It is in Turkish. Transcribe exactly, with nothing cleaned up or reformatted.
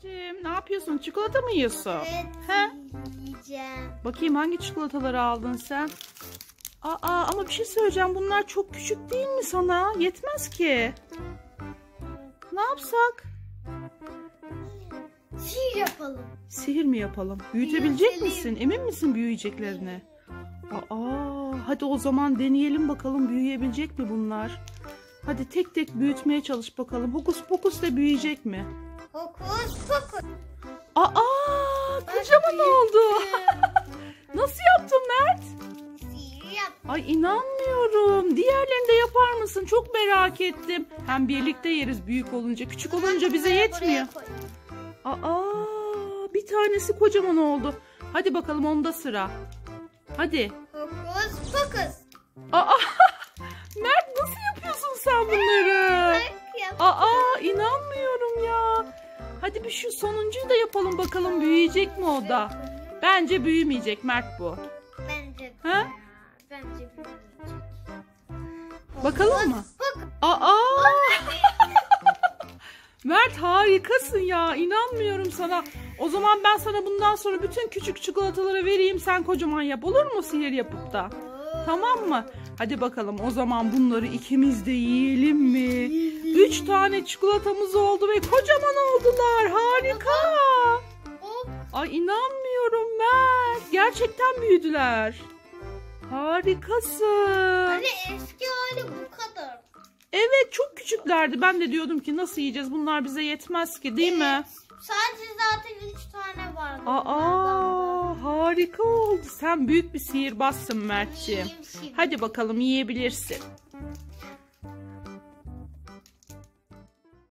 Mert'ciğim, ne yapıyorsun? Çikolata mı yiyorsun? Evet, He? yiyeceğim. Bakayım hangi çikolataları aldın sen? Aa, ama bir şey söyleyeceğim. Bunlar çok küçük değil mi sana? Yetmez ki. Ne yapsak? Sihir yapalım. Sihir mi yapalım? Büyütebilecek Büyütelim. misin? Emin misin büyüyeceklerini? Aa, hadi o zaman deneyelim bakalım büyüyebilecek mi bunlar? Hadi tek tek büyütmeye çalış bakalım. Hokus pokus da büyüyecek mi? Hokus pokus. Aa, kocaman oldu. Nasıl yaptın Mert? Sihir yap. Ay inanmıyorum. Diğerlerini de yapar mısın? Çok merak ettim. Hem birlikte yeriz büyük olunca. Küçük olunca bize Buraya, yetmiyor. buraya koy. Aa, bir tanesi kocaman oldu. Hadi bakalım onda sıra. Hadi. Hokus pokus. Aa, Mert nasıl yapıyorsun sen bunları? Bak yap. Aa, inanmıyorum ya. Hadi bir şu sonuncuyu da yapalım bakalım büyüyecek mi o da? Bence büyümeyecek Mert bu. Bence. Ha? Bence büyümeyecek. Bakalım mı? Pokus. Aa! Mert harikasın ya. İnanmıyorum sana. O zaman ben sana bundan sonra bütün küçük çikolataları vereyim. Sen kocaman yap. Olur mu sihir yapıp da? Tamam mı? Hadi bakalım o zaman bunları ikimiz de yiyelim mi? Üç tane çikolatamız oldu ve kocaman oldular. Harika. Hop. Ay inanmıyorum Mert. Gerçekten büyüdüler. Harikasın. Hani eski hali bu kadar. Evet çok küçüklerdi. Ben de diyordum ki nasıl yiyeceğiz? Bunlar bize yetmez ki değil mi? Sadece zaten üç tane vardı. Aa, harika oldu. Sen büyük bir sihirbazsın Mert'ciğim. Yiyeyim şimdi. Hadi bakalım yiyebilirsin.